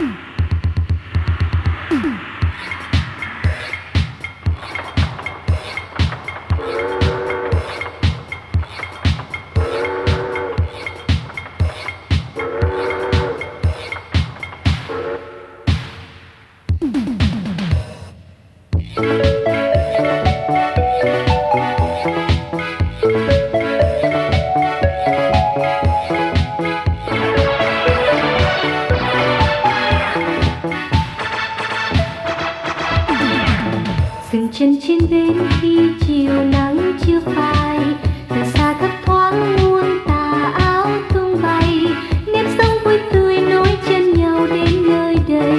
dừng chân trên bến khi chiều nắng chưa phai, từ xa thấp thoáng muôn tà áo tung bay, nếp sống vui tươi nối chân nhau đến nơi đây.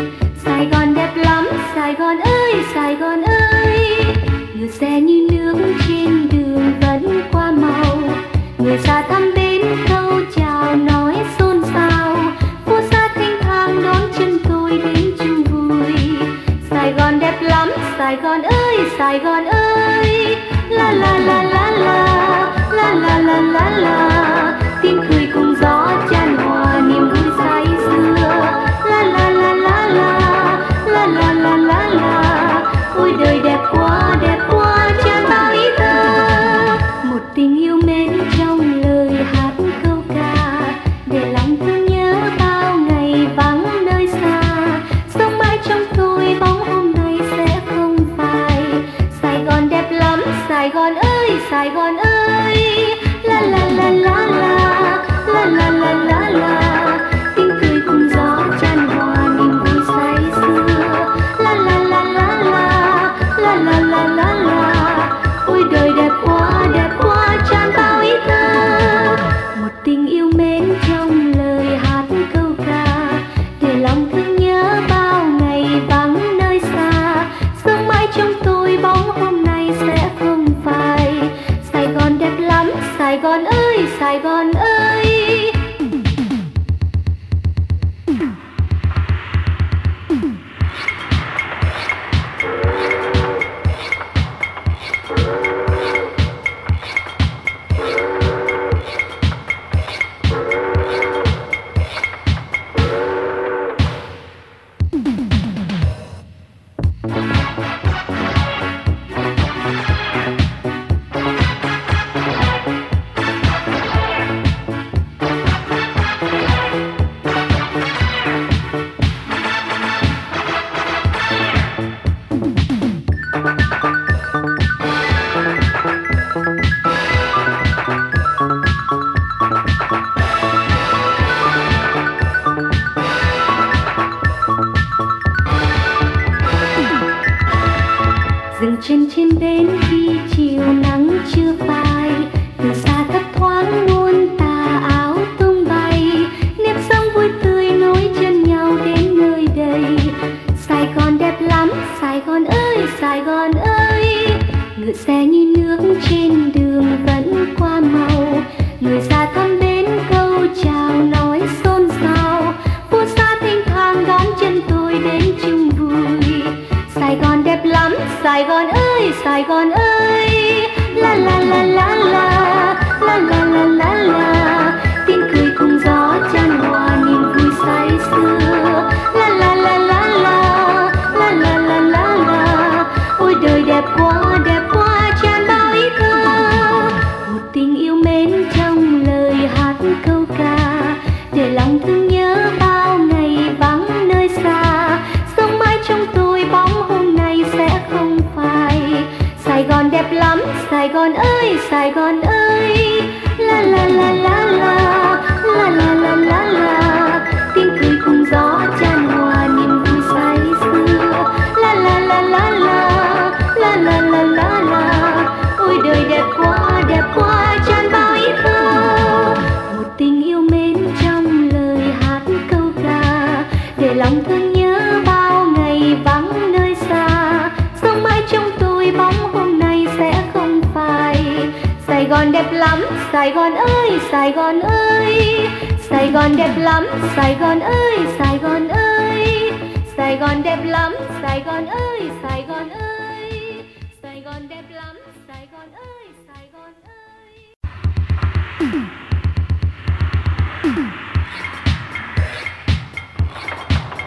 Sài Gòn đẹp lắm, Sài Gòn ơi, Sài Gòn ơi. Lửa xe như nước trên đường vẫn qua màu, người xa thăm bến câu chào nói xôn xao, phố xa thanh thang đón chân tôi đến chung vui. Sài Gòn đẹp lắm, Sài Gòn ơi, Sài Gòn ơi. La la la la la, la la la la la. Tiếng cười cùng gió chan hòa niềm vui say sưa. La la la la la, la la la la la. Ôi đời đẹp quá chan bao ý thơ. Một tình yêu mến trong lời hát câu ca, để lòng thương nhớ bao ngày vắng nơi xa. Sống mãi trong tôi bóng hôm nay sẽ không phai. Sài Gòn đẹp lắm, Sài Gòn ơi, Sài Gòn ơi. La la la la la, la la la la la. Tiếng cười cùng gió chan hòa niềm vui say sưa. La la la la la, la la la la la. Ôi đời đẹp quá chan bao ý thơ. Một tình yêu mến trong lời hát câu ca, để lòng thương nhớ bao ngày vắng nơi xa. Sống mãi trong tôi bóng hôm nay sẽ không phai. Sài Gòn đẹp lắm, Sài Gòn ơi, Sài Gòn ơi. Dừng chân trên bến khi chiều nắng chưa phai, từ xa thấp thoáng muôn tà áo tung bay, nếp sống vui tươi nối chân nhau đến nơi đây. Sài Gòn đẹp lắm, Sài Gòn ơi, Sài Gòn ơi. Ngựa xe như nước trên đường vẫn qua màu, người xa thăm bến câu chào nói xôn xao, phố xa thanh thang đón chân tôi đến chung vui. Sài Gòn đẹp lắm, Sài Gòn ơi, Sài Gòn ơi. La la la la la, la la la la la. Tiếng cười cùng gió chan hòa niềm vui say sưa. La la la la la, la la la la la. Ôi đời đẹp quá chan bao ý thơ. Một tình yêu mến trong lời hát câu ca, để lòng thương nhớ bao ngày vắng nơi xa. Sống mãi trong tôi bóng hôm nay sẽ không phai. Sài Gòn đẹp lắm, Sài Gòn ơi, Sài Gòn ơi. La la la la la, la la la la la. Tiếng cười cùng gió chan hòa niềm vui say sưa. La la la la la, la la la la la. Ôi đời đẹp quá chan bao ý thơ. Một tình yêu mến trong lời hát câu ca, để lòng thương nhớ bao ngày vắng nơi xa. Sống mãi trong tôi bóng hôm nay sẽ không phai. Sài Gòn đẹp lắm, Sài Gòn ơi, Sài Gòn ơi. Sài Gòn đẹp lắm, Sài Gòn ơi, Sài Gòn ơi. Sài Gòn đẹp lắm, Sài Gòn ơi, Sài Gòn ơi. Sài Gòn đẹp lắm, Sài Gòn ơi, Sài Gòn ơi.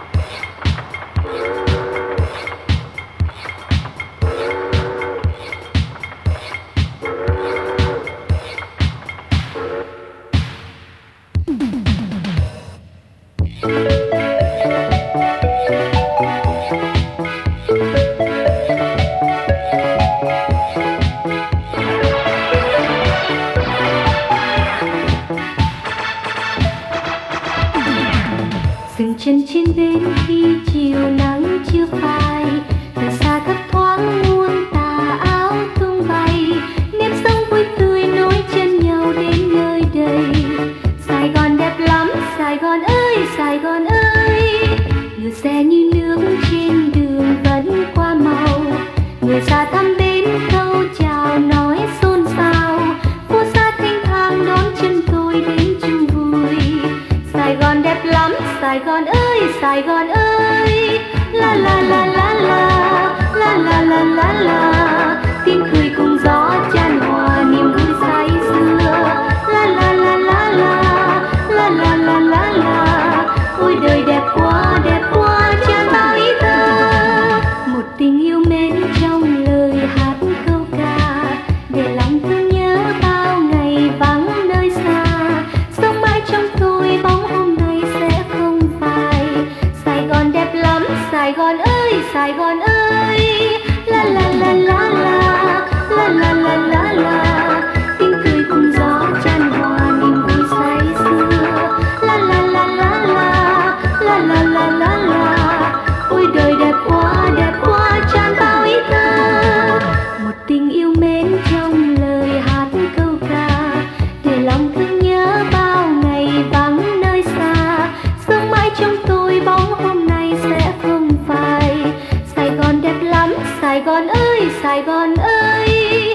Dừng chân trên bến khi chiều nắng chưa phai, từ xa thấp thoáng muôn tà áo tung bay, nếp sống vui tươi nối chân nhau đến nơi đây. Sài Gòn đẹp lắm, Sài Gòn ơi, Sài Gòn ơi. Người xe như nước trên đường vẫn qua màu, người xa thăm bến câu chào nói xôn xao, phố xa thanh thang đón chân tôi đến chung vui. Sài Gòn đẹp lắm, Sài Gòn ơi, Sài Gòn ơi. La la la la la, la la la la la. Tiếng cười cùng gió chan hòa niềm vui say sưa. La la la la la, la la la la la. Ôi đời đẹp quá chan bao ý thơ. Một tình yêu mến trong lời hát câu ca, để lòng thương nhớ bao ngày vắng nơi xa. Sống mãi trong tôi bóng hôm nay sẽ không phai. Sài Gòn đẹp lắm, Sài Gòn ơi, Sài Gòn ơi. La la la la la, la la la la la. Tiếng cười cùng gió chan hòa niềm vui say sưa. La la la la la, la la la la la. Ôi đời đẹp quá chan bao ý thơ. Một tình yêu mến trong lời hát câu ca, để lòng thương nhớ bao ngày vắng nơi xa. Sống mãi trong tôi bóng hôm nay sẽ không phai. Sài Gòn đẹp lắm, Sài Gòn ơi, Sài Gòn ơi.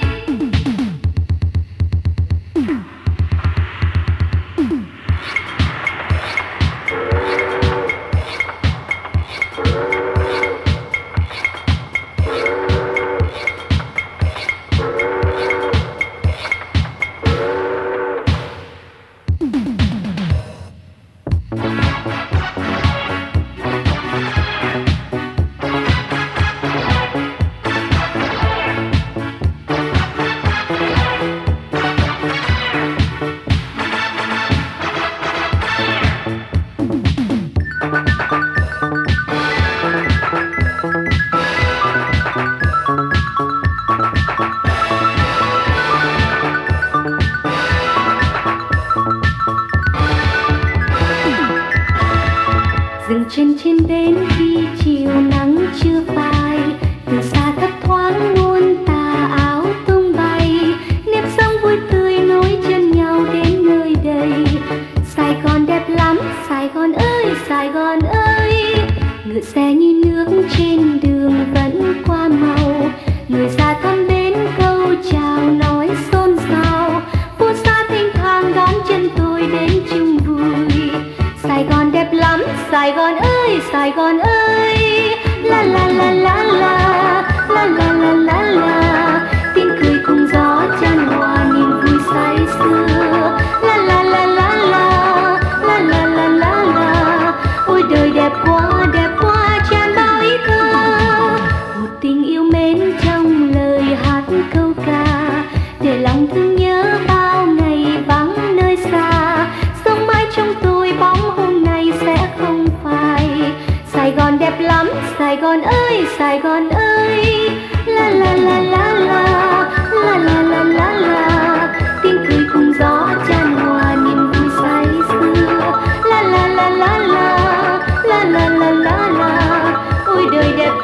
Dừng chân trên bến khi chiều nắng chưa phai, từ xa thấp thoáng muôn tà áo tung bay, nếp sống vui tươi nối chân nhau đến nơi đây. Sài Gòn đẹp lắm, Sài Gòn ơi, Sài Gòn ơi. Ngựa xe như nước trên đường vẫn qua màu, người xa thăm bến câu chào nói xôn xao, phố xa thanh thang đón chân tôi đến chung vui. Sài Gòn đẹp lắm, Sài Gòn ơi, Sài Gòn ơi. La la la la la, la la la la la. Tiếng cười cùng gió chan hòa niềm vui say sưa. La la la la la, la la la la la. Ôi đời đẹp quá chan bao ý thơ. Một tình yêu mến trong lời hát câu ca, để lòng thương nhớ bao ngày vắng nơi xa. Sống mãi trong tôi bóng hôm nay sẽ không phai. Sài Gòn đẹp lắm, Sài Gòn ơi, Sài Gòn ơi. La la la la la, la la la la la. Tiếng cười cùng gió chan hòa niềm vui say sưa. La la la la la, la la la la la. Ôi đời đẹp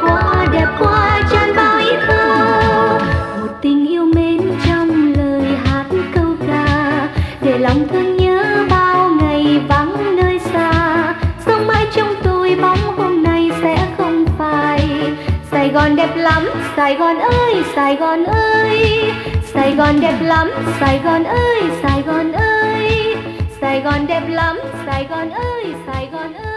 quá chan bao ý thơ. Một tình yêu mến trong lời hát câu ca, để lòng thương nhớ bao ngày vắng nơi xa. Sống mãi trong tôi bóng hôm nay sẽ không phai. Sài Gòn đẹp lắm, Sài Gòn ơi, Sài Gòn ơi. Sài Gòn đẹp lắm, Sài Gòn ơi, Sài Gòn ơi. Sài Gòn đẹp lắm, Sài Gòn ơi, Sài Gòn ơi.